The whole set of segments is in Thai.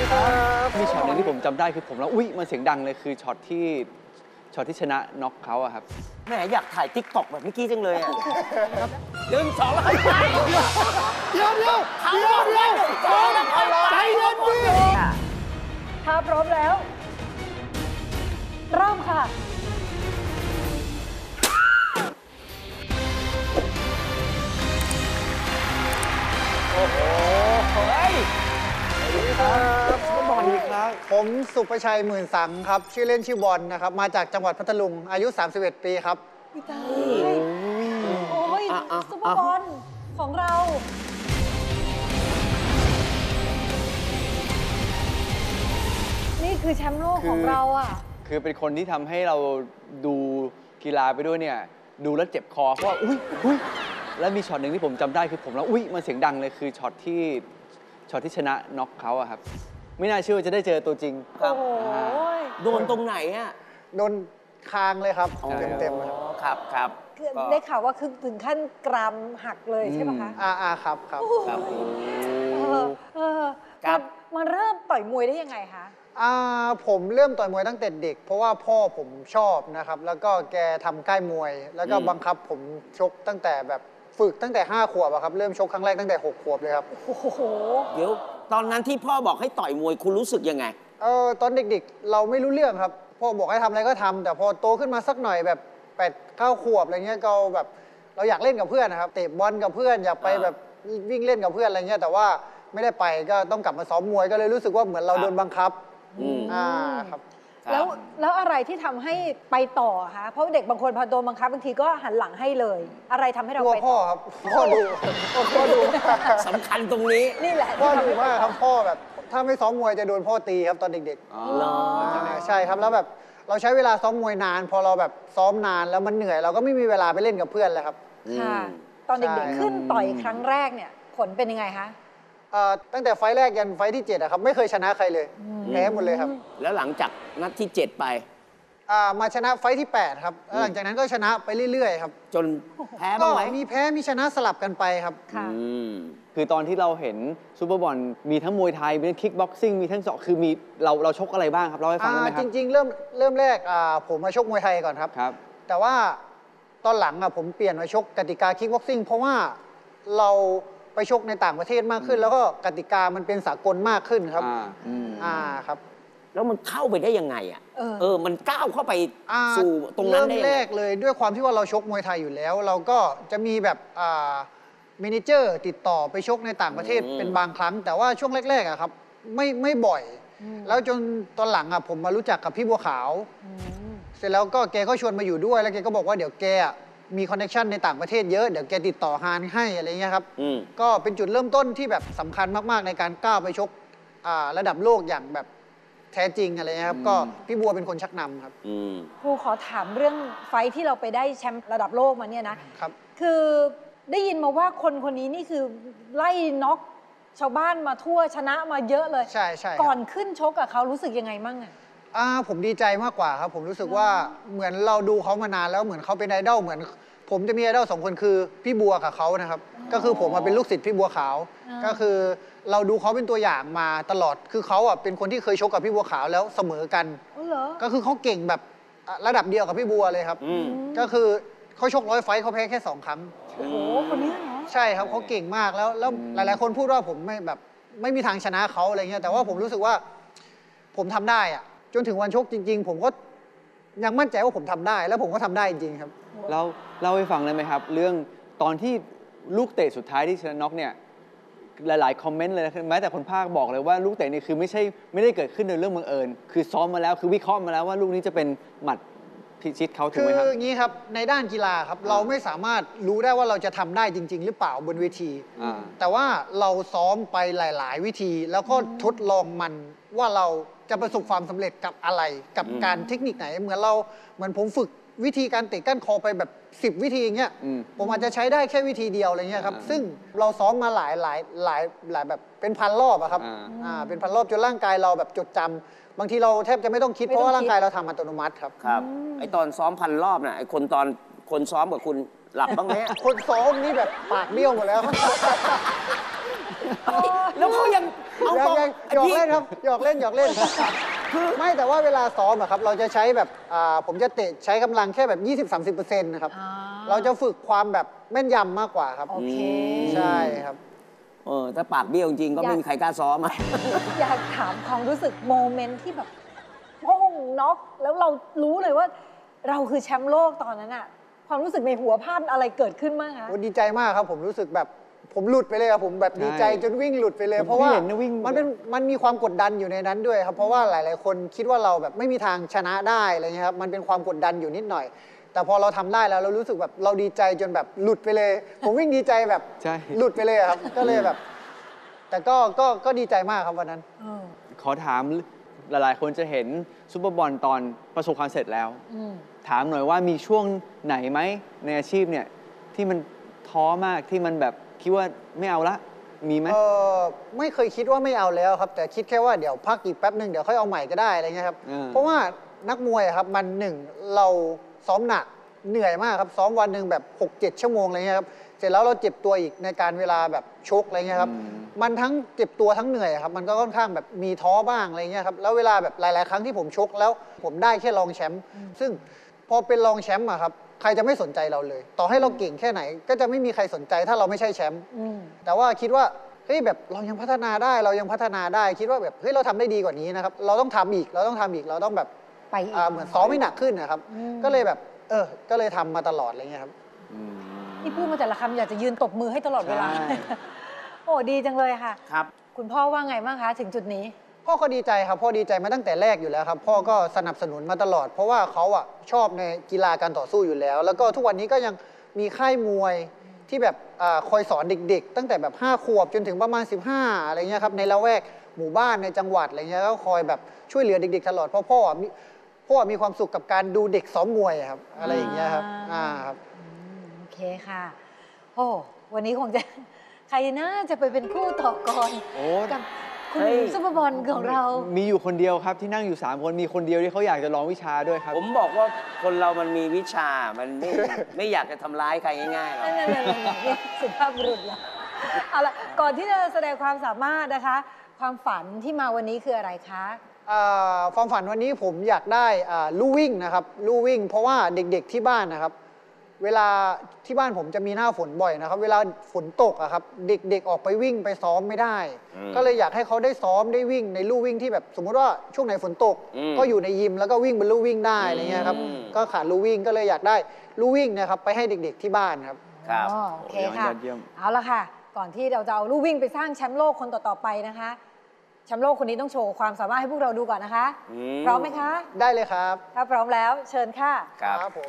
ครับมีช็อตหนึ่งที่ผมจำได้คือผมแล้วอุ๊ยมันเสียงดังเลยคือช็อตที่ชนะน็อกเขาอะครับแหมอยากถ่ายติ๊กต็อกแบบเมื่อกี้จังเลยอ่ะ1 2 แล้วไปเดี๋ยวใจเย็นดิถ้าพร้อมแล้วเริ่มค่ะโอ้โหเฮ้ยครับบอลครับผมสุภชัยหมื่นสังครับชื่อเล่นชื่อบอลนะครับมาจากจังหวัดพัทลุงอายุ31 ปีครับพี่ตาโอ้ยซุปเปอร์บอลของเรานี่คือแชมป์โลกของเราอ่ะคือเป็นคนที่ทำให้เราดูกีฬาไปด้วยเนี่ยดูแล้วเจ็บคอเพราะว่าอุ๊ยแล้วมีช็อตหนึ่งที่ผมจำได้คือผมแล้วอุ๊ยมันเสียงดังเลยคือช็อตที่ชนะน็อกเขาอะครับไม่น่าเชื่อว่าจะได้เจอตัวจริงครับโดนตรงไหนอ่ะโดนคางเลยครับเต็มครับได้ข่าวว่าคือถึงขั้นกรามหักเลยใช่ไหมคะครับมาเริ่มต่อยมวยได้ยังไงคะผมเริ่มต่อยมวยตั้งแต่เด็กเพราะว่าพ่อผมชอบนะครับแล้วก็แกทำค่ายมวยแล้วก็บังคับผมชกตั้งแต่แบบฝึกตั้งแต่5 ขวบครับเริ่มชกครั้งแรกตั้งแต่6 ขวบเลยครับโอ้โหเดี๋ยวตอนนั้นที่พ่อบอกให้ต่อยมวยคุณรู้สึกยังไงตอนเด็กๆเราไม่รู้เรื่องครับพ่อบอกให้ทำอะไรก็ทำแต่พอโตขึ้นมาสักหน่อยแบบ8 9 ขวบอะไรเงี้ยก็แบบเราอยากเล่นกับเพื่อนนะครับเตะบอลกับเพื่อนอยากไปแบบวิ่งเล่นกับเพื่อนอะไรเงี้ยแต่ว่าไม่ได้ไปก็ต้องกลับมาซ้อมมวยก็เลยรู้สึกว่าเหมือนเราโดนบังคับครับแล้วอะไรที่ทำให้ไปต่อคะเพราะเด็กบางคนพอโดนบังคับบางทีก็หันหลังให้เลยอะไรทำให้เราไปต่อพ่อครับพ่อดูสำคัญตรงนี้นี่แหละพ่อดูมากครับพ่อแบบถ้าไม่ซ้อมมวยจะโดนพ่อตีครับตอนเด็กๆใช่ครับแล้วแบบเราใช้เวลาซ้อมมวยนานพอเราแบบซ้อมนานแล้วมันเหนื่อยเราก็ไม่มีเวลาไปเล่นกับเพื่อนเลยครับค่ะตอนเด็กๆขึ้นต่อยครั้งแรกเนี่ยผลเป็นยังไงคะตั้งแต่ไฟแรกยันไฟที่7ครับไม่เคยชนะใครเลยแพ้หมดเลยครับแล้วหลังจากนัดที่7ไปมาชนะไฟที่8ครับแล้วหลังจากนั้นก็ชนะไปเรื่อยๆครับจนแพ้บ้างไหมมีแพ้มีชนะสลับกันไปครับคือตอนที่เราเห็นซูเปอร์บอลมีทั้งมวยไทยมีทั้งคิกบ็อกซิ่งมีทั้งเสาะคือมีเราชกอะไรบ้างครับเล่าให้ฟังได้ไหมครับจริงๆเริ่มแรกผมมาชกมวยไทยก่อนครับแต่ว่าตอนหลังผมเปลี่ยนมาชกกติกาคิกบ็อกซิ่งเพราะว่าเราไปชกในต่างประเทศมากขึ้นแล้วก็กติกามันเป็นสากลมากขึ้นครับครับแล้วมันเข้าไปได้ยังไงมันก้าวเข้าไปสู่ตรงนั้นได้เริ่มแรกเลยด้วยความที่ว่าเราชกมวยไทยอยู่แล้วเราก็จะมีแบบเมเนเจอร์ติดต่อไปชกในต่างประเทศเป็นบางครั้งแต่ว่าช่วงแรกๆครับไม่บ่อยแล้วจนตอนหลังผมมารู้จักกับพี่บัวขาวเสร็จแล้วก็แกก็ชวนมาอยู่ด้วยแล้วแกก็บอกว่าเดี๋ยวแกมีคอนเนคชันในต่างประเทศเยอะเดี๋ยวแกติดต่อฮานให้อะไรเงี้ยครับก็เป็นจุดเริ่มต้นที่แบบสำคัญมากๆในการก้าวไปชกระดับโลกอย่างแบบแท้จริงอะไรเงี้ยครับก็พี่บัวเป็นคนชักนำครับครูขอถามเรื่องไฟที่เราไปได้แชมป์ระดับโลกมาเนี่ยนะครับคือได้ยินมาว่าคนนี้นี่คือไล่น็อกชาวบ้านมาทั่วชนะมาเยอะเลยใช่ก่อนขึ้นชกกับเขารู้สึกยังไงมั่งผมดีใจมากกว่าครับผมรู้สึกว่าเหมือนเราดูเขามานานแล้วเหมือนเขาเป็นไอดอลเหมือนผมจะมีไอดอล2 คนคือพี่บัวกับเขานะครับก็คือผมเป็นลูกศิษย์พี่บัวขาวก็คือเราดูเขาเป็นตัวอย่างมาตลอดคือเขาเป็นคนที่เคยชกกับพี่บัวขาวแล้วเสมอกันก็คือเขาเก่งแบบระดับเดียวกับพี่บัวเลยครับก็คือเขาชก100 ไฟต์เขาแพ้แค่2 ครั้งโอ้โหคนนี้เหรอใช่ครับเขาเก่งมากแล้วหลายๆคนพูดว่าผมไม่มีทางชนะเขาอะไรเงี้ยแต่ว่าผมรู้สึกว่าผมทำได้จนถึงวันชกจริงๆผมก็ยังมั่นใจว่าผมทำได้แล้วผมก็ทำได้จริงๆครับเราเล่าให้ฟังได้ไหมครับเรื่องตอนที่ลูกเตะสุดท้ายที่ชนะน็อกเนี่ยหลายๆคอมเมนต์เลยแม้แต่คนภาคบอกเลยว่าลูกเตะนี่คือไม่ได้เกิดขึ้นโดยเรื่องบังเอิญคือซ้อมมาแล้วคือวิเคราะห์มาแล้วว่าลูกนี้จะเป็นหมัดพิชิตเขาถูกไหมครับคืออย่างนี้ครับในด้านกีฬาครับเราไม่สามารถรู้ได้ว่าเราจะทำได้จริงๆหรือเปล่าบนเวทีแต่ว่าเราซ้อมไปหลายๆวิธีแล้วก็ทดลองมันว่าเราจะประสบความสำเร็จกับอะไรกับการเทคนิคไหนเหมือนผมฝึกวิธีการเตะก้านคอไปแบบ10 วิธีอย่างเงี้ยผมอาจจะใช้ได้แค่วิธีเดียวอะไรเงี้ยครับซึ่งเราซ้อมมาหลายแบบเป็นพันรอบครับเป็นพันรอบจนร่างกายเราแบบจดจำบางทีเราแทบจะไม่ต้องคิดเพราะว่าร่างกายเราทำอัตโนมัติครับไอตอนซ้อมพันรอบน่ะไอคนซ้อมกับคุณหลับบ้างไหมคนซ้อมนี่แบบปากเบี้ยวหมดแล้วแล้วเขายังเอาหยอกเล่นครับหยอกเล่นไม่แต่ว่าเวลาซ้อมอะครับเราจะใช้แบบผมจะเตะใช้กำลังแค่แบบ 20-30% นะครับเราจะฝึกความแบบแม่นยำมากกว่าครับโอเคใช่ครับถ้าปากเบี้ยวจริงก็ไม่มีใครกล้าซ้อมอ่ะอยากถามความรู้สึกโมเมนต์ที่แบบโอ้น็อกแล้วเรารู้เลยว่าเราคือแชมป์โลกตอนนั้นอะความรู้สึกในหัวภาพอะไรเกิดขึ้นบ้างคะดีใจมากครับผมรู้สึกแบบผมหลุดไปเลยครับผมแบบดีใจจนวิ่งหลุดไปเลยเพราะว่ามันมีความกดดันอยู่ในนั้นด้วยครับเพราะว่าหลายๆคนคิดว่าเราแบบไม่มีทางชนะได้อะไรเงี้ยครับมันเป็นความกดดันอยู่นิดหน่อยแต่พอเราทำได้แล้วเรารู้สึกแบบเราดีใจจนแบบหลุดไปเลยผมวิ่งดีใจแบบหลุดไปเลยครับก็เลยแบบแต่ก็ดีใจมากครับวันนั้นขอถามหลายๆคนจะเห็นซุปเปอร์บอลตอนประสบความสำเร็จแล้วถามหน่อยว่ามีช่วงไหนไหมในอาชีพเนี่ยที่มันท้อมากที่มันแบบคิดว่าไม่เอาละมีไหมไม่เคยคิดว่าไม่เอาแล้วครับแต่คิดแค่ว่าเดี๋ยวพักอีกแป๊บหนึ่งเดี๋ยวค่อยเอาใหม่ก็ได้อะไรเงี้ยครับเพราะว่านักมวยครับมันหนึ่งเราซ้อมหนักเหนื่อยมากครับซ้อมวันหนึ่งแบบ 6-7 ชั่วโมงอะไรเงี้ยครับเสร็จแล้วเราเจ็บตัวอีกในการเวลาแบบชกอะไรเงี้ยครับมันทั้งเจ็บตัวทั้งเหนื่อยครับมันก็ค่อนข้างแบบมีท้อบ้างอะไรเงี้ยครับแล้วเวลาแบบหลายๆครั้งที่ผมชกแล้วผมได้แค่รองแชมป์ซึ่งพอเป็นรองแชมป์อะครับใครจะไม่สนใจเราเลยต่อให้เราเก่งแค่ไหนก็จะไม่มีใครสนใจถ้าเราไม่ใช่แชมป์แต่ว่าคิดว่าเฮ้ยแบบเรายังพัฒนาได้คิดว่าแบบเฮ้ยเราทำได้ดีกว่านี้นะครับเราต้องทำอีกเราต้องแบบไปเหมือนซ้อมให้หนักขึ้นนะครับก็เลยแบบก็เลยทำมาตลอดอะไรเงี้ยครับนี่พูดมาแต่ละคำอยากจะยืนตบมือให้ตลอดเวลาโอ้ดีจังเลยค่ะครับคุณพ่อว่าไงบ้างคะถึงจุดนี้พ่อก็ดีใจครับพ่อดีใจมาตั้งแต่แรกอยู่แล้วครับพ่อก็สนับสนุนมาตลอดเพราะว่าเขาชอบในกีฬาการต่อสู้อยู่แล้วแล้วก็ทุกวันนี้ก็ยังมีค่ายมวยที่แบบคอยสอนเด็กๆตั้งแต่แบบ5 ขวบจนถึงประมาณ15อะไรเงี้ยครับในละแวกหมู่บ้านในจังหวัดอะไรเงี้ยก็คอยแบบช่วยเหลือเด็กๆตลอดเพราะพ่อมีความสุขกับการดูเด็กซ้อมมวยครับอะไรอย่างเงี้ยครับครับโอเคค่ะโอ้วันนี้คงจะใครน่าจะไปเป็นคู่ต่อกรกับคุณซุปเปอร์บอลของเรามีอยู่คนเดียวครับที่นั่งอยู่3 คนมีคนเดียวที่เขาอยากจะลองวิชาด้วยครับผมบอกว่าคนเรามันมีวิชามันไม่อยากจะทำร้ายใครง่ายๆหรอกสุภาพบุรุษแล้วเอาล่ะก่อนที่จะแสดงความสามารถนะคะความฝันที่มาวันนี้คืออะไรคะความฝันวันนี้ผมอยากได้ลู่วิ่งนะครับลู่วิ่งเพราะว่าเด็กๆที่บ้านนะครับเวลาที่บ้านผมจะมีหน้าฝนบ่อยนะครับเวลาฝนตกอะครับเด็กๆออกไปวิ่งไปซ้อมไม่ได้ก็เลยอยากให้เขาได้ซ้อมได้วิ่งในลู่วิ่งที่แบบสมมติว่าช่วงไหนฝนตกก็อยู่ในยิมแล้วก็วิ่งบนลู่วิ่งได้อะไรเงี้ยครับก็ขาดลู่วิ่งก็เลยอยากได้ลู่วิ่งนะครับไปให้เด็กๆที่บ้านครับครับโอเคค่ะเอาละค่ะก่อนที่เราจะเอาลู่วิ่งไปสร้างแชมป์โลกคนต่อๆไปนะคะแชมป์โลกคนนี้ต้องโชว์ความสามารถให้พวกเราดูก่อนนะคะพร้อมไหมคะได้เลยครับถ้าพร้อมแล้วเชิญค่ะครับผม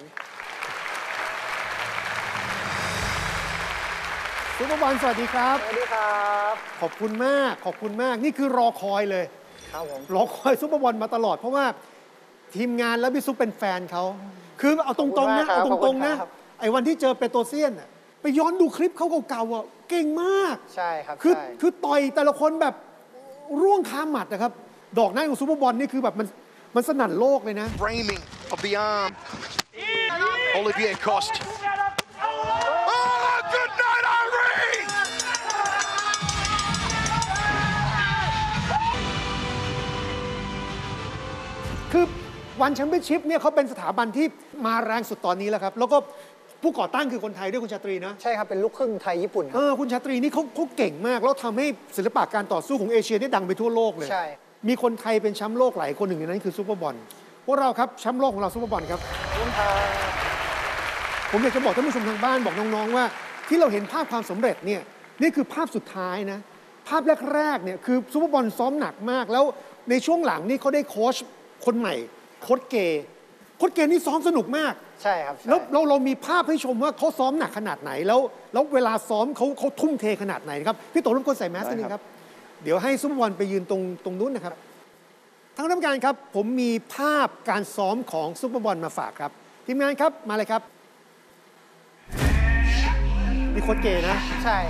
ซุปเปอร์บอลสวัสดีครับสวัสดีครับขอบคุณมากนี่คือรอคอยเลยครับผมรอคอยซุปเปอร์บอลมาตลอดเพราะว่าทีมงานและพี่ซุปเป็นแฟนเขาคือเอาตรงๆนะเอาตรงๆนะไอ้วันที่เจอเปโตรเซียนไปย้อนดูคลิปเขาเก่าๆเก่งมากใช่ครับคือต่อยแต่ละคนแบบร่วงคาหมัดนะครับดอกหน้าของซุปเปอร์บอลนี่คือแบบมันสนั่นโลกเลยนะ framing of the arm Olivier Coste good night Irene คือวันแชมเปี้ยนชิพเนี่ยเขาเป็นสถาบันที่มาแรงสุดตอนนี้แล้วครับแล้วก็ผู้ก่อตั้งคือคนไทยด้วยคุณชาตรีนะใช่ครับเป็นลูกครึ่งไทยญี่ปุ่นคุณชาตรีนี่เขาเก่งมากแล้วทำให้ศิลปะการต่อสู้ของเอเชียได้ดังไปทั่วโลกเลยใช่มีคนไทยเป็นแชมป์โลกหลายคนหนึ่งในนั้นคือซุปเปอร์บอลพวกเราครับแชมป์โลกของเราซุปเปอร์บอลครับผมอยากจะบอกท่านผู้ชมทางบ้านบอกน้องๆว่าที่เราเห็นภาพความสำเร็จเนี่ยนี่คือภาพสุดท้ายนะภาพแรกๆเนี่ยคือซุปเปอร์บอลซ้อมหนักมากแล้วในช่วงหลังนี่เขาได้โค้ชคนใหม่โค้ชเกนี่ซ้อมสนุกมากใช่ครับแล้วเรามีภาพให้ชมว่าเขาซ้อมหนักขนาดไหนแล้วเวลาซ้อมเขาทุ่มเทขนาดไหนครับพี่โตรบกวนใส่แมสนิดนึงครับเดี๋ยวให้ซุปเปอร์บอลไปยืนตรงนู้นนะครับทางคณะกรรมการครับผมมีภาพการซ้อมของซุปเปอร์บอลมาฝากครับทีมงานครับมาเลยครับมีโค้ชเกนะใช่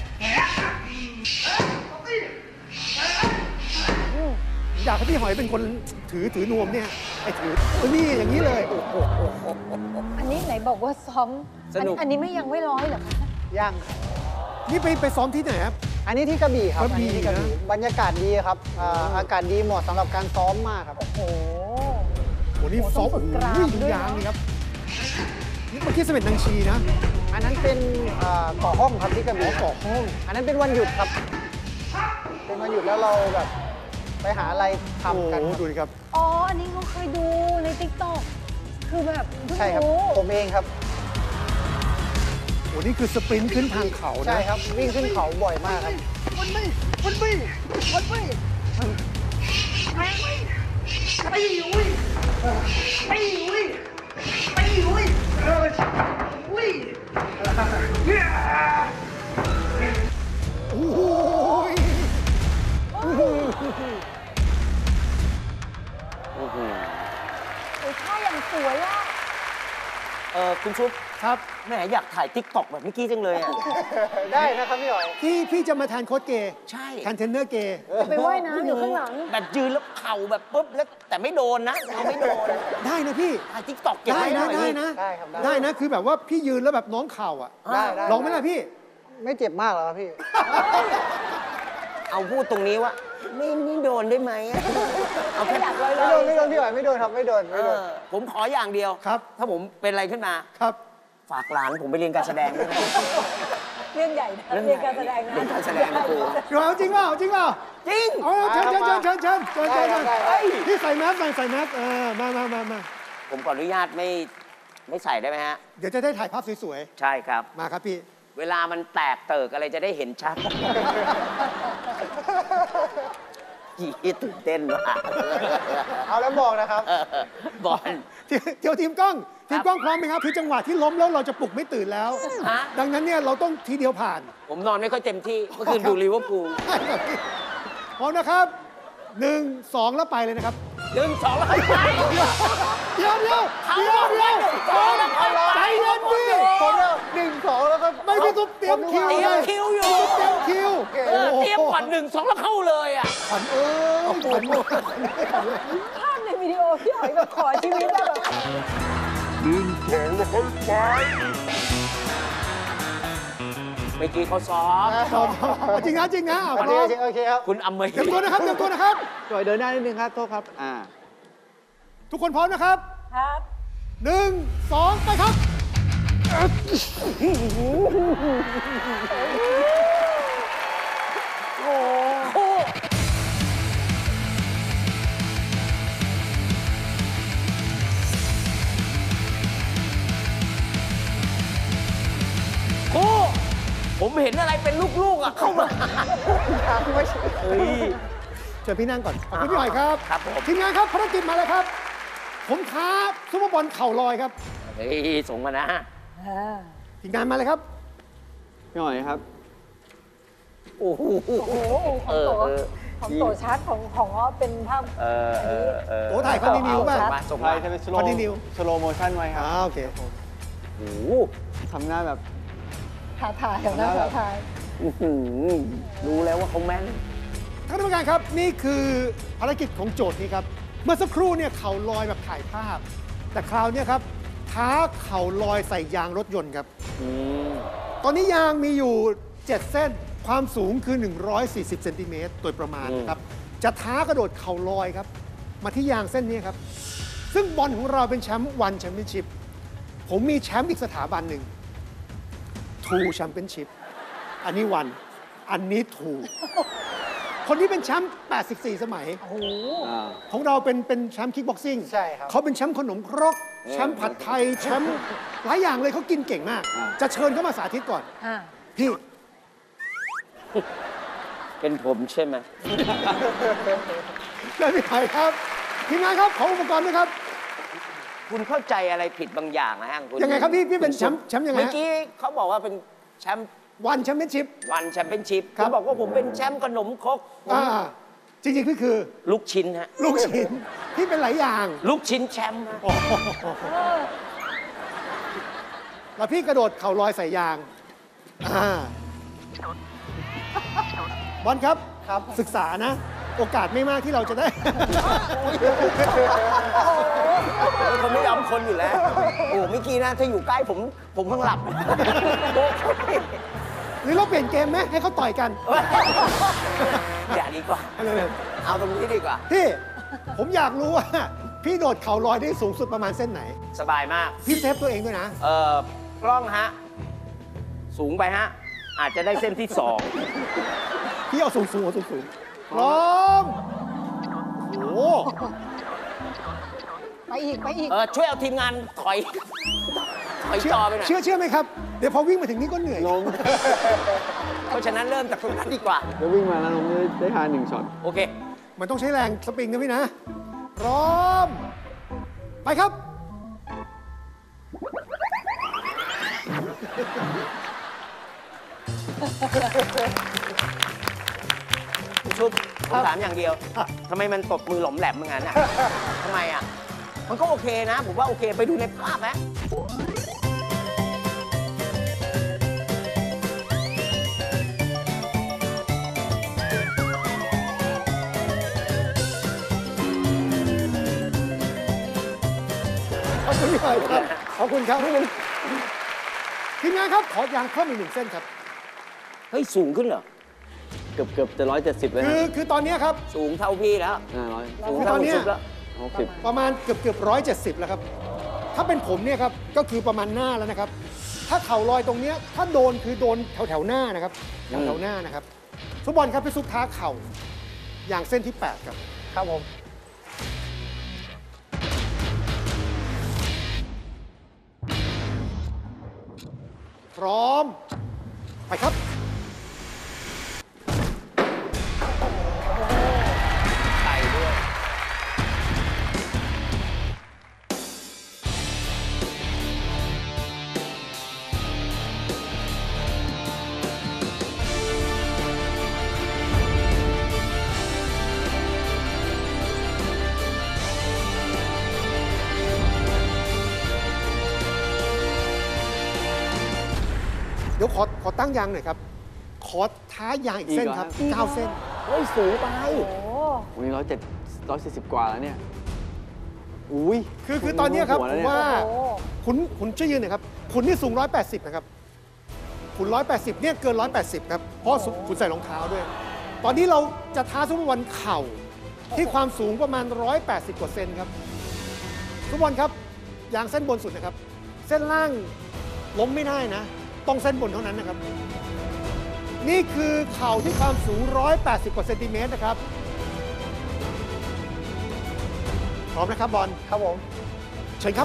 อยากให้พี่หอยเป็นคนถือนวมเนี่ยไอ้ถือนี่อย่างนี้เลยอันนี้ไหนบอกว่าซ้อมอันนี้ยังไม่ร้อยเหรอคะยังนี่ไปซ้อมที่ไหนครับอันนี้ที่กระบี่ครับกระบี่อันนี้ที่กระบี่นะบรรยากาศดีครับอากาศดีเหมาะสำหรับการซ้อมมากครับโอ้โหโอ้นี่โอ้ซ้อมต้องฝึกกรามโอ้โหด้วยยางเนอะนี่ครับนี่เมื่อกี้เสม็ดนางชีนะอันนั้นเป็นเกาะห้องครับที่กระบี่เกาะห้องอันนั้นเป็นวันหยุดครับ เป็นวันหยุดแล้วเราแบบไปหาอะไรโอ้ทำกันโหครับดูดิครับอ๋อ อันนี้เขาเคยดูในติ๊กต็อกคือแบบเพิ่งใช่ครับรู้ผมเองครับโอ้นี่คือสปรินต์ขึ้นทางเขานะใช่ครับวิ่งขึ้นเขาบ่อยมากครับโอ้โหโอ้โหโอ้ยท่าอย่างสวยอ่ะคุณชุบครับแหมอยากถ่ายทิกตอกแบบเมื่อกี้จังเลยอ่ะได้นะครับพี่หอยพี่จะมาแทนโค้ชเกย์ใช่แทนเทรนเนอร์เกย์ไปว่ายน้ำอยู่ข้างหลังแบบยืนแล้วเข่าแบบปุ๊บแล้วแต่ไม่โดนนะเราไม่โดนได้นะพี่ถ่ายทิกตอกเก็บได้ไว้หนะน่อยได้นะได้ครับได้ได้นะคือแบบว่าพี่ยืนแล้วแบบน้องเข่าอ่ะได้ได้ลองไหมล่ะพี่ไม่เจ็บมากหรอครับพี่เอาพูดตรงนี้ว่าไม่โดนได้ไหมอะเอาแค่อยากลอยไม่โดนพี่หอยไม่โดนครับไม่โดนไม่โดนผมขออย่างเดียวครับถ้าผมเป็นอะไรขึ้นมาครับฝากหลานผมไปเรียนการแสดงด้วยนะเรื่องใหญ่นะเรื่องการแสดงนะเรื่องการแสดงนะครูเอาจริงเปล่าจริงเปล่าจริงเอาเชิญเชิญเชิญเชิญเชิญเชิญได้ครับได้เฮ้ยพี่ใส่แมสใส่แมสมาผมขออนุญาตไม่ใส่ได้ไหมฮะเดี๋ยวจะได้ถ่ายภาพสวยใช่ครับๆ มาครับพี่เวลามันแตกเติกอะไรจะได้เห็นชัด ยี่ตื่นเต้นว่ะเอาแล้วบอกนะครับบอลเดี๋ยวทีมกล้องพร้อมไหมครับคือจังหวะที่ล้มแล้วเราจะปลุกไม่ตื่นแล้วฮะดังนั้นเนี่ยเราต้องทีเดียวผ่านผมนอนไม่ค่อยเต็มที่ เมื่อคืนดูลิเวอร์พูลพร้อมนะครับ 1 2 แล้วไปเลยนะครับ 1-2 แล้วไปเดี๋ยวใจเย็นดิผมเนี่ย1-2 แล้วก็ไม่พี่ตุ๊บเตรียมคิวเตรียเลมยคิวอยู่เตรียมคิวเตรียมก่อน1-2 แล้วเข้าเลยอ่ะขวัญเอ้ยขวัญเอ้ยภาพในวิดีโอพี่หอยแบบขอชีวิตได้แบบเมื่อกี้เขาซ้อมจริงนะโอพร้อมเคโอเคครับคุณอเมย์เตรียมตัวนะครับจอยเดินหน้านิดนึงครับ โทษครับทุกคนพร้อมนะครับครับ 1 2 ไปครับโอ้ผมเห็นอะไรเป็นลูกๆอ่ะเข้ามาเฮ้ยเชิญพี่นั่งก่อน ขอบคุณพี่หอยครับครับผมทีมงานครับภารกิจมาเลยครับ ผมท้าซุปเปอร์บอลเข่าลอยครับเฮ้ยส่งมานะทีมงานมาเลยครับพี่หอยครับโอ้โหโอ้โหของโตชัดของอ้อเป็นภาพโอ้ถ่ายคอนติเนียป่ะส่งใช่มาจะเป็นสโล Continue สโลโมชั่นไว้ครับโอเคโอ้โหทำหน้าแบบท้าทายนะท้าทายอื้อหือรู้แล้วว่าเขาแม่นท่านผู้การครับนี่คือภารกิจของโจทย์นี้ครับ เมื่อสักครู่เนี่ยเข่าลอยแบบถ่ายภาพ แต่คราวเนี้ยครับท้าเข่าลอยใส่ยางรถยนต์ครับ ตอนนี้ยางมีอยู่ 7 เส้น ความสูงคือ 140 เซนติเมตรโดยประมาณนะครับ จะท้ากระโดดเข่าลอยครับ มาที่ยางเส้นนี้ครับ ซึ่งบอลของเราเป็นแชมป์วันแชมเปี้ยนชิพ ผมมีแชมป์อีกสถาบันหนึ่งทูแชมเปี้ยนชิพ อันนี้วัน อันนี้ทูคนนี้เป็นแชมป์ 84 สมัย ของเราเป็นแชมป์คิกบ็อกซิ่งใช่ครับเขาเป็นแชมป์ขนมครก แชมป์ผัดไทย แชมป์หลายอย่างเลยเขากินเก่งมาก จะเชิญเขามาสาธิตก่อน พี่เป็นผมใช่ไหมได้พี่ไผ่ครับ ทีมงานครับ ขออุปกรณ์ด้วยครับคุณเข้าใจอะไรผิดบางอย่างนะฮะคุณยังไงครับพี่เป็นแชมป์ยังไงฮะเมื่อกี้เขาบอกว่าเป็นแชมป์วันแชมเปี้ยนชิพวันแชมเปี้ยนชิพครับเขาบอกว่าผมเป็นแชมป์ขนมครกผมจริงๆพี่คือลูกชิ้นฮะลูกชิ้นพี่เป็นหลายอย่างลูกชิ้นแชมป์ฮะแล้วพี่กระโดดเข่าลอยใส่ยางบอลครับศึกษานะ โอกาสไม่มากที่เราจะได้เขาไม่ยอมคนอยู่แล้ว โอ้เมื่อกี้นะถ้าอยู่ใกล้ผมเพิ่งหลับพรือเราเปลี่ยนเกมไหมให้เขาต่อยกันอย่าดีกว่า เอาตรงนี้ดีกว่าพี่ ผมอยากรู้ว่า พี่โดดเข่าลอยได้สูงสุดประมาณเส้นไหนสบายมากพี่เซฟตัวเองด้วยนะกล้องฮะ สูงไปฮะ อาจจะได้เส้นที่พี่เอาสูงเอาสูงพร้อมโอ้โหไปอีกช่วยเอาทีมงานถอยจอไปหน่อยเชื่อไหมครับ เดี๋ยวพอวิ่งมาถึงนี่ก็เหนื่อยลงเพราะฉะนั้นเริ่มจากตรงนั้นดีกว่าแล้ววิ่งมาแล้วลงได้ทาน1ช็อตโอเคมันต้องใช้แรงสปริงนะพี่นะ พร้อม ไปครับชุบผมถามอย่างเดียว ทำไมมันตบมือหลอมแหลมเหมือนกันอ่ะ ทำไมอ่ะ มันก็โอเคนะ ผมว่าโอเค ไปดูในภาพนะขอบคุณพี่หอยครับ ขอบคุณครับทีมงานครับ ขอยางเพิ่มอีก1 เส้นครับเฮ้ย สูงขึ้นเหรอเกือบจะ170เลยคือตอนนี้ครับสูงเท่าพี่แล้ว 100 สูงคือเท่าตอนเนี้ยชุบแล้ว 60 ประมาณเกือบ170 แล้วครับ ถ้าเป็นผมเนี่ยครับ ก็คือประมาณหน้าแล้วนะครับ ถ้าเข่าลอยตรงเนี้ยถ้าโดนคือโดนแถวหน้านะครับ แถวหน้านะครับฟุตบอลครับพี่ซุปท้าเข่าอย่างเส้นที่ 8 ครับครับผมพร้อม ไปครับไปด้วยเดี๋ยวขอตั้งยางหน่อยครับ ขอท้ายางอีกเส้นครับอีกเหรอ 9 เส้นเฮ้ย สูงไปวันนี้170 กว่าแล้วเนี่ย อุ้ยคือตอนเนี้ยครับหัวผแล้วมเนี่ยว่าคุณช่วยยืนหน่อยครับ คุณนี่สูง 180 นะครับ คุณ 180 เนี่ยเกิน 180 ครับ เพราะคุณใส่รองเท้าด้วย ตอนนี้เราจะท้าซุปเปอร์บอลเข่าที่ความสูงประมาณ 180 กว่าเซนครับซุปเปอร์บอลครับ ยางเส้นบนสุดนะครับ เส้นล่างล้มไม่ได้นะ ต้องเส้นบนเท่านั้นนะครับ นี่คือเข่าที่ความสูง 180 กว่าเซนติเมตรนะครับ พร้อมนะครับบอลครับผมเชิญครับ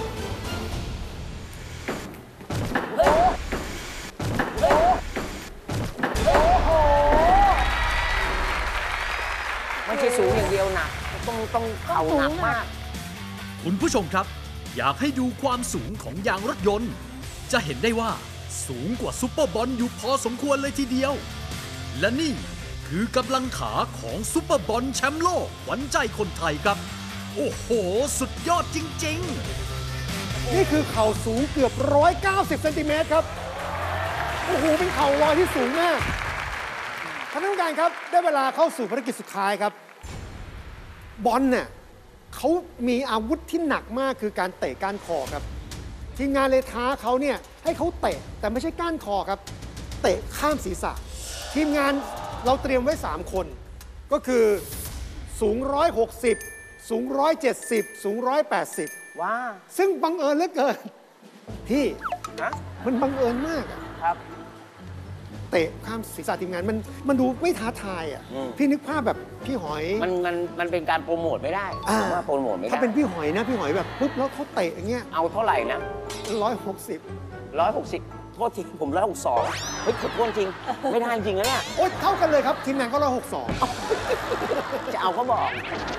ไม่ใช่สูงอย่างเดียวหนัก ต้องเข่าหนักมากคุณผู้ชมครับ อยากให้ดูความสูงของยางรถยนต์ จะเห็นได้ว่าสูงกว่าซุปเปอร์บอลอยู่พอสมควรเลยทีเดียว และนี่คือกำลังขาของซุปเปอร์บอลแชมป์โลกขวัญใจคนไทยครับ โอ้โห สุดยอดจริงๆนี่คือเข่าสูงเกือบ 190 เซนติเมตรครับ โอ้โห เป็นเข่าลอยที่สูงมากท่านผู้การครับ ได้เวลาเข้าสู่ภารกิจสุดท้ายครับ บอลเนี่ยเขามีอาวุธที่หนักมากคือการเตะก้านคอครับ ทีมงานเลยท้าเขาเนี่ยให้เขาเตะแต่ไม่ใช่ก้านคอครับ เตะข้ามศีรษะ ทีมงานเราเตรียมไว้ 3 คน ก็คือสูง 160 สูง 170 สูง 180 ว้าซึ่งบังเอิญเหลือเกิน พี่ฮะมันบังเอิญมากอะครับเตะข้ามศีรษะทีมงานมันดูไม่ท้าทายอ่ะอืมพี่นึกภาพแบบพี่หอยมันเป็นการโปรโมทไม่ได้อ่าผมว่าโปรโมทไม่ได้ถ้าเป็นพี่หอยนะพี่หอยแบบปุ๊บแล้วเขาเตะอย่างเงี้ยเอาเท่าไหร่นะ 160 160 โทษทีผม162เฮ้ยขอโทษจริง ไม่ได้จริงนะเนี่ยโอ๊ยเท่ากันเลยครับ ทีมงานก็จะเอาเขาบอก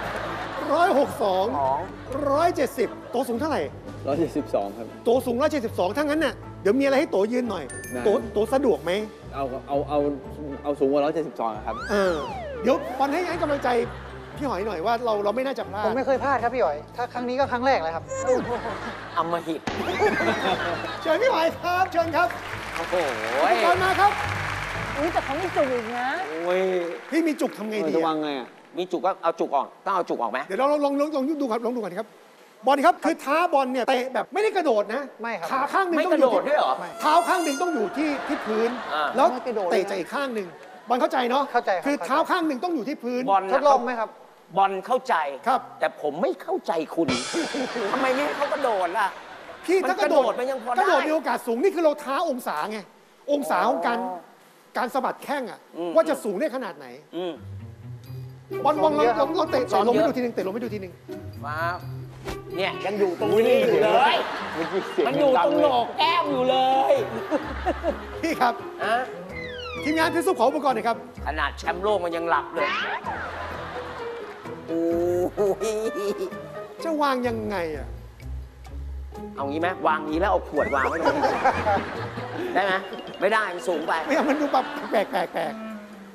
162 170โตสูงเท่าไหร่ 172 ครับโตสูง 172ถ้างั้นน่ะเดี๋ยวมีอะไรให้โตยืนหน่อยได้โตสะดวกไหมเอาสูงกว่า 172 ครับเดี๋ยวบอลให้กำลังใจพี่หอยหน่อยว่าเราไม่น่าจะพลาดผมไม่เคยพลาดครับพี่หอย ถ้าครั้งนี้ก็ครั้งแรกเลยครับอำมหิตเชิญพี่หอยครับเชิญครับโอ้โหอุปกรณ์มาครับอุ้ยแต่เขาไม่จุกอีกนะโอ้ยพี่มีจุกทำไงดีจะอะวางไงอ่ะมีจุกก็เอาจุกออก ต้องเอาจุกออกไหมเดี๋ยวเราลองดูก่อนลองดูก่อนครับบอลครับคือท้าบอลเนี่ยเตะแบบไม่ได้กระโดดนะไม่ครับขาข้างหนึ่งไม่ต้อก งระอโดยู่ดด้วยเหรอเท้าข้างหนึ่งต้องอยู่ที่พื้นอ่าแล้วไม่กระโดดเตะจากอีกข้างหนึ่งบอลเข้าใจเนาะเข้าใจครับคือเท้าข้างหนึ่งต้องอยู่ที่พื้นบอลทดลองไหมครับบอลเข้าใจครับแต่ผมไม่เข้าใจคุณ ทำไมไม่ให้เขากระโดดล่ะพี่ถ้ากระโดดมันยังพอได้กระโดดมีโอกาสสูงนี่คือเราท้าองศาไงองศาของการสะบัดแข้งอะว่าจะสูงได้ขนาดไหนอืมบอลเราเตะซ้อมลงเยไม่อะดูทีนึงเตะลงไม่ดูทีนึงฟ้าเนี่ยยังอยู่ตรงนี้อยู่เลย มันอยู่ตรงโหนกแก้มอยู่เลยพี่ครับอะทีมงานพี่ซุปขออุปกรณ์หน่อยครับขนาดแชมป์โลกมันยังหลับเลยโอ้ยจะวางยังไงอะเอางี้ไหมวางงี้แล้วเอาขวดวางไว้ตรงนี้ได้ไหมไม่ได้มันสูงไปไม่เอามันดูแบบแปลก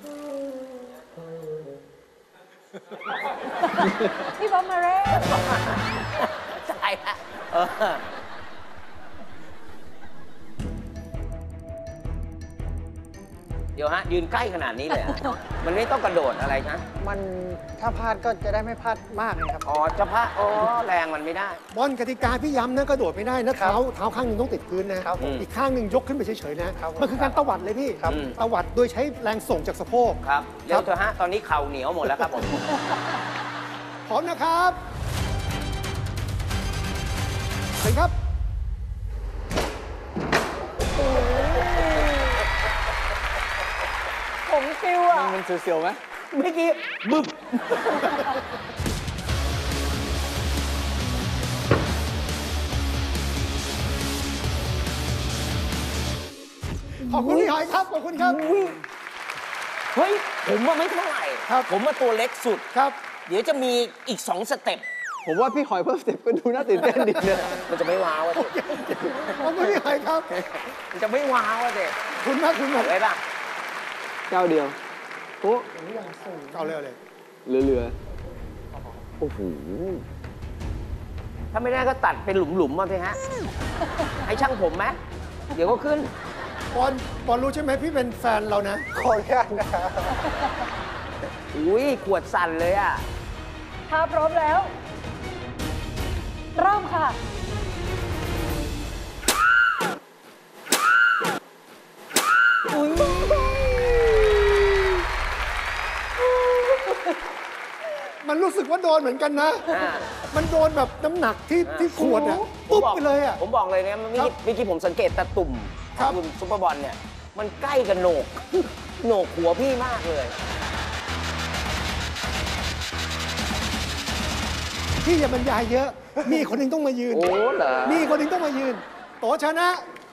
พี่บอมมาเร่ใช่ฮะเดี๋ยวฮะ ยืนใกล้ขนาดนี้เลยอะมันไม่ต้องกระโดดอะไรนะมันถ้าพลาดก็จะได้ไม่พลาดมากนะครับอ๋อจะพระอ๋อแรงมันไม่ได้บอลกติกาพี่ย้ำนะกระโดดไม่ได้นะเท้าข้างหนึ่งต้องติดพื้นนะครับผมอีกข้างหนึ่งยกขึ้นไปเฉยๆนะครับผมมันคือการตวัดเลยพี่ครับตวัดโดยใช้แรงส่งจากสะโพกครับเร็วเถอะฮะ ตอนนี้เข่าเหนียวหมดแล้วครับผมพร้อมนะครับเชิญครับผมฟิวอ่ะมันเสียวๆไหมเมื่อกี้บึ้บขอบคุณพี่หอยครับ ขอบคุณครับเฮ้ย ผมว่าไม่เท่าไหร่ครับผมว่าตัวเล็กสุดครับเดี๋ยวจะมีอีก2 สเต็ปผมว่าพี่หอยเพิ่มสเต็ปก็ดูน่าตื่นเต้นดีเลยมันจะไม่ว้าวอะเด็กขอบคุณพี่หอยครับมันจะไม่ว้าวอะเด็กคุณมากคุณมากไว้ป่ะเจ้าเดียวโอ้เอาเลยเอาเลยเหลือโอ้โห ถ้าไม่ได้ก็ตัดเป็นหลุมๆมาสิฮะ ให้ช่างผมไหมเดี๋ยวก็ขึ้นบอลรู้ใช่ไหมพี่เป็นแฟนเรานะขออนุญาตนะครับอุ้ยขวดสั่นเลยอ่ะถ้าพร้อมแล้ว เริ่มค่ะมันรู้สึกว่าโดนเหมือนกันนะอ่ามันโดนแบบน้ำหนักที่ขวดอะปุ๊บไปเลยอะผมบอกเลยนะเมื่อกี้ผมสังเกตตะตุ่มครับคุณซุปเปอร์บอลเนี่ย มันใกล้กับโหนก โหนกหัวพี่มากเลยพี่อย่าบรรยายเยอะ มีคนหนึ่งต้องมายืนโอ้เหรอมีคนหนึ่งต้องมายืน โตชนะ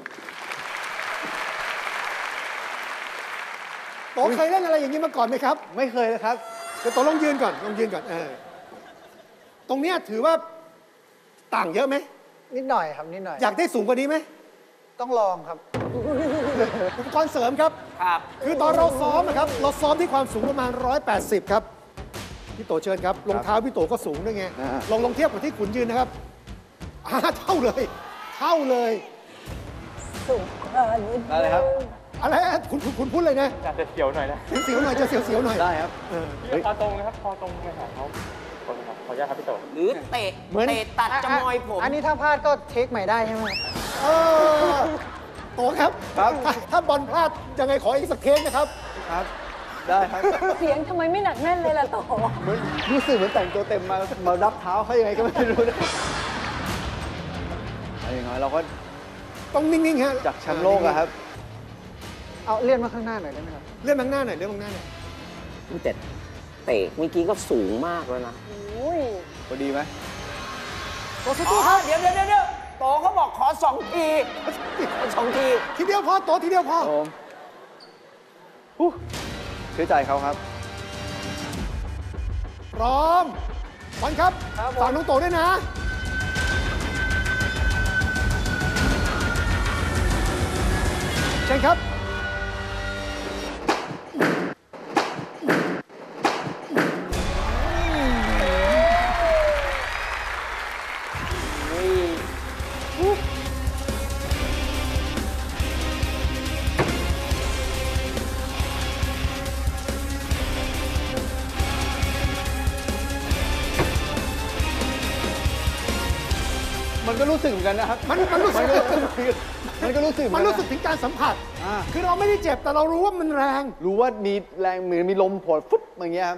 โตเคยเล่นอะไรอย่างนี้มาก่อนไหมครับๆไม่เคยเลยครับเดี๋ยวโตลองยืนก่อนลองยืนก่อนตรงเนี้ยถือว่าต่างเยอะไหมนิดหน่อยครับนิดหน่อยอยากได้สูงกว่านี้ไหมต้องลองครับอุปกรณ์เสริมครับครับคือตอนเราซ้อมนะครับ เราซ้อมที่ความสูงประมาณ 180 ครับ พี่โตเชิญครับรองเท้าพี่โตก็สูงด้วยไงอ่าลองเทียบกับที่ขุนยืนนะครับเท่าเลย เท่าเลยสูงนิดได้เลยครับอะไรคุณพูดเลยนะจะเสียวหน่อยนะเสียวๆหน่อยจะเสียวๆหน่อยได้ครับ เฮ้ยคอตรงนะครับคอตรงไปหาเขาตรงครับขออนุญาตครับพี่โตหรือเตะเหมือนเตะตัดจะมอยผมอันนี้ถ้าพลาดก็เทคใหม่ได้ใช่ไหมครับเออโตครับครับถ้าบอลพลาดยังไงขออีกสักเทคนะครับครับ ได้ครับเสียงทำไมไม่หนักแน่นเลยล่ะโตเหมือนรู้สึกเหมือนแต่งตัวเต็มมารับเท้าเขายังไงก็ไม่รู้นะอย่างน้อยเราก็ต้องนิ่งๆฮะจากแชมป์โลกอะครับเอาเลื่อนมาข้างหน้าหน่อยได้ไหมครับเลื่อนมาข้างหน้าหน่อยเลื่อนมาข้างหน้าหน่อยแต่เตะเมื่อกี้ก็สูงมากแล้วนะอุ้ยพอดีไหมโตสู้ๆครับเดี๋ยวโตเขาบอกขอ2 ทีขอ2 ทีทีเดียวพอโตทีเดียวพอโอมฮู้เชื่อใจเขาครับพร้อมบอลครับฝากน้องโตด้วยนะเชิญครับเมันก็รู้สึกเหมือนกันนะครับมันรู้สึกมันก็รู้สึกมันรู้สึกถึงการสัมผัส คือเราไม่ได้เจ็บแต่เรารู้ว่ามันแรงรู้ว่ามีแรงเหมือนมีลมโผล่ฟึ๊บอย่างเงี้ยครับ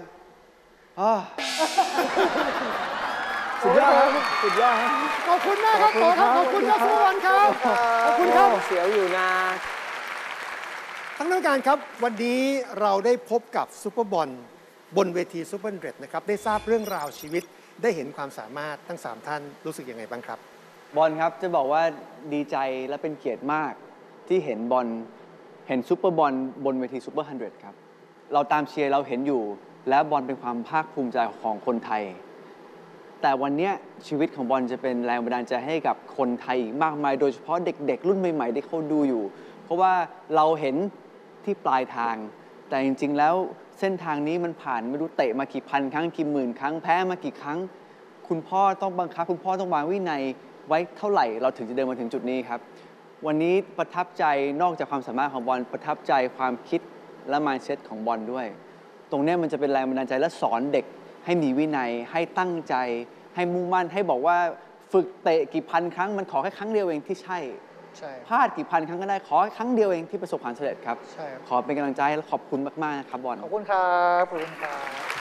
สุดยอดครับสุดยอดครับขอบคุณมากครับขอครับขอบคุณครับทุกคนครับขอบคุณครับเสียวอยู่นะทั้งนักการครับวันนี้เราได้พบกับซุปเปอร์บอลบนเวทีซุปเปอร์100นะครับได้ทราบเรื่องราวชีวิตได้เห็นความสามารถทั้ง3ท่านรู้สึกยังไงบ้างครับบอลครับจะบอกว่าดีใจและเป็นเกียรติมากที่เห็นบอลเห็นซุปเปอร์บอลบนเวทีซุปเปอร์100ครับเราตามเชียร์เราเห็นอยู่และบอลเป็นความภาคภูมิใจของคนไทยแต่วันนี้ชีวิตของบอลจะเป็นแรงบันดาลใจให้กับคนไทยอีกมากมายโดยเฉพาะเด็กๆรุ่นใหม่ๆที่เขาดูอยู่เพราะว่าเราเห็นที่ปลายทางแต่จริงๆแล้วเส้นทางนี้มันผ่านไม่รู้เตะมากี่พันครั้งกี่หมื่นครั้งแพ้มากี่ครั้งคุณพ่อต้องบังคับคุณพ่อต้องวางวินัยไว้เท่าไหร่เราถึงจะเดินมาถึงจุดนี้ครับวันนี้ประทับใจนอกจากความสามารถของบอลประทับใจความคิดและ mindset ของบอลด้วยตรงนี้มันจะเป็นแรงบันดาลใจและสอนเด็กให้มีวินัยให้ตั้งใจให้มุ่งมั่นให้บอกว่าฝึกเตะกี่พันครั้งมันขอแค่ครั้งเดียวเองที่ใช่พลาดกี่พันครั้งก็ได้ขอครั้งเดียวเองที่ประสบความสำเร็จครับขอเป็นกำลังใจและขอบคุณมากๆนะครับบอลขอบคุณครับขอบคุณครับ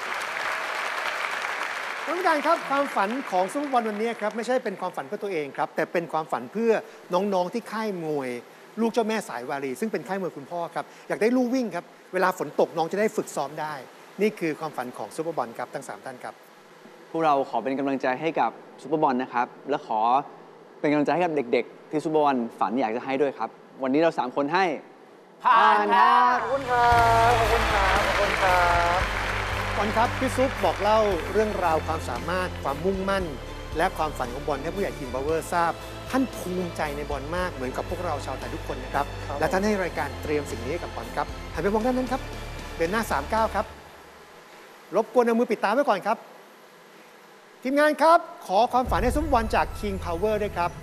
ท่านผู้การครับความฝันของซุปเปอร์บอลวันนี้ครับไม่ใช่เป็นความฝันเพื่อตัวเองครับแต่เป็นความฝันเพื่อน้องๆที่ค่ายมวยลูกเจ้าแม่สายวารีซึ่งเป็นค่ายมวยคุณพ่อครับอยากได้ลู่วิ่งครับเวลาฝนตกน้องจะได้ฝึกซ้อมได้นี่คือความฝันของซุปเปอร์บอลครับทั้ง3ท่านครับพวกเราขอเป็นกำลังใจให้กับซุปเปอร์บอลนะครับและขอเป็นกำลังใจให้กับเด็กๆที่ซุปเปอร์บอลฝันอยากจะให้ด้วยครับวันนี้เรา3คนให้ผ่านครับขอบคุณครับขอบคุณครับขอบคุณครับบอลครับพี่ซุปบอกเล่าเรื่องราวความสามารถความมุ่งมั่นและความฝันของบอลให้ผู้ใหญ่King Powerทราบท่านภูมิใจในบอลมากเหมือนกับพวกเราชาวไทยทุกคนนะครับและท่านให้รายการเตรียมสิ่งนี้ให้กับบอลครับหันไปมองด้านนั้นครับเดินหน้า39ครับรบกวนเอามือปิดตาไว้ก่อนครับทีมงานครับขอความฝันให้ซุปเปอร์บอลจาก King Power ด้วยครับ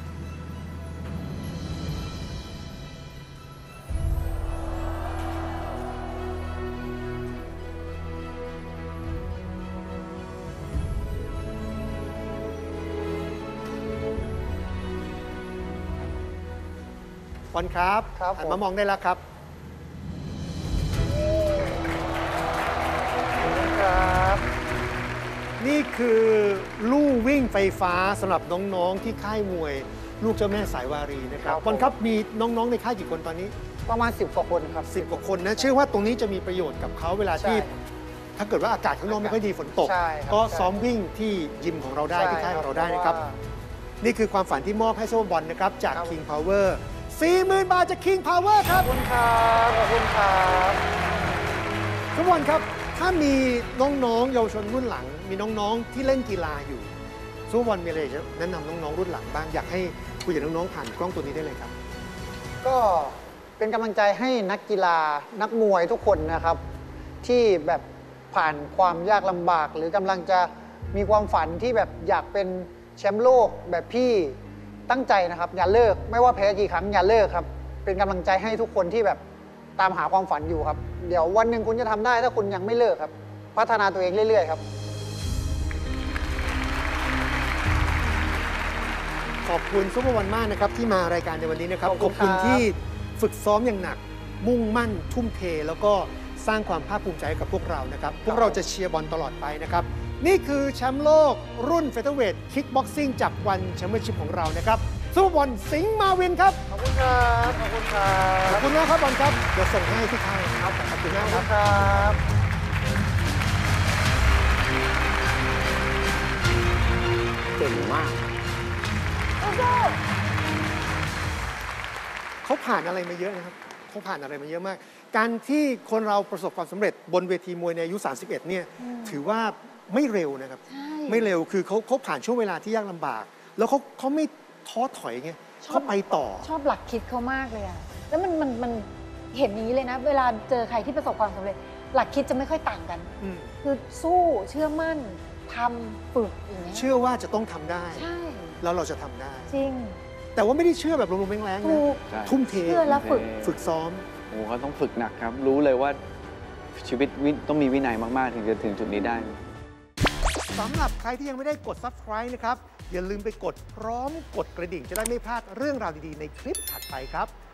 บอลครับหันมามองได้แล้วครับนี่คือลู่วิ่งไฟฟ้าสำหรับน้องๆที่ค่ายมวยลูกเจ้าแม่สายวารีนะครับบอลครับมีน้องๆในค่ายกี่คนตอนนี้ประมาณ10 กว่าคนครับ 10 กว่าคนนะเชื่อว่าตรงนี้จะมีประโยชน์กับเขาเวลาที่ถ้าเกิดว่าอากาศข้างนอกไม่ค่อยดีฝนตกก็ซ้อมวิ่งที่ยิมของเราได้ที่ค่ายของเราได้นะครับนี่คือความฝันที่มอบให้ซุปเปอร์บอลนะครับจาก King Power 40,000 บาทจาก King Power ครับขอบคุณครับขอบคุณครับทุกคนครับถ้ามีน้องๆเยาวชนรุ่นหลังมีน้องๆที่เล่นกีฬาอยู่ซุปเปอร์บอลมีอะไรจะแนะนำน้องๆรุ่นหลังบ้างอยากให้คุยกับน้องๆผ่านกล้องตัวนี้ได้เลยครับก็เป็นกำลังใจให้นักกีฬานักมวยทุกคนนะครับที่แบบผ่านความยากลำบากหรือกำลังจะมีความฝันที่แบบอยากเป็นแชมป์โลกแบบพี่ตั้งใจนะครับอย่าเลิกไม่ว่าแพ้กี่ครั้งอย่าเลิกครับเป็นกำลังใจให้ทุกคนที่แบบตามหาความฝันอยู่ครับเดี๋ยววันหนึ่งคุณจะทำได้ถ้าคุณยังไม่เลิกครับพัฒนาตัวเองเรื่อยๆครับขอบคุณซุปเปอร์บอลมากนะครับที่มารายการในวันนี้นะครับขอบคุณที่ฝึกซ้อมอย่างหนักมุ่งมั่นทุ่มเทแล้วก็สร้างความภาคภูมิใจกับพวกเรานะครับพวกเราจะเชียร์บอลตลอดไปนะครับนี่คือแชมป์โลกรุ่นเฟเธอร์เวทคิกบ็อกซิ่งจากวันแชมเปี้ยนชิพของเรานะครับซุปเปอร์บอลสิงห์มาวินครับขอบคุณครับขอบคุณครับขอบคุณมากครับบอลครับเดี๋ยวส่งให้ที่ค่ายครับขอบคุณมากครับเก่งมากเขาผ่านอะไรมาเยอะนะครับเขาผ่านอะไรมาเยอะมากการที่คนเราประสบความสำเร็จบนเวทีมวยในอายุ31เนี่ยถือว่าไม่เร็วนะครับไม่เร็วคือเขาผ่านช่วงเวลาที่ยากลำบากแล้วเขาไม่ท้อถอยไงเขาไปต่อชอบหลักคิดเขามากเลยอะแล้วมันเห็นนี้เลยนะเวลาเจอใครที่ประสบความสำเร็จหลักคิดจะไม่ค่อยต่างกันคือสู้เชื่อมั่นทำฝึกอย่างเงี้ยเชื่อว่าจะต้องทำได้ใช่แล้วเราจะทำได้จริงแต่ว่าไม่ได้เชื่อแบบลมๆแรงๆนะทุ่มเทเชื่อแล้วฝึกซ้อมโอ้เขาต้องฝึกหนักครับรู้เลยว่าชีวิตต้องมีวินัยมากๆถึงจะถึงจุดนี้ได้สำหรับใครที่ยังไม่ได้กด Subscribe นะครับอย่าลืมไปกดพร้อมกดกระดิ่งจะได้ไม่พลาดเรื่องราวดีๆในคลิปถัดไปครับ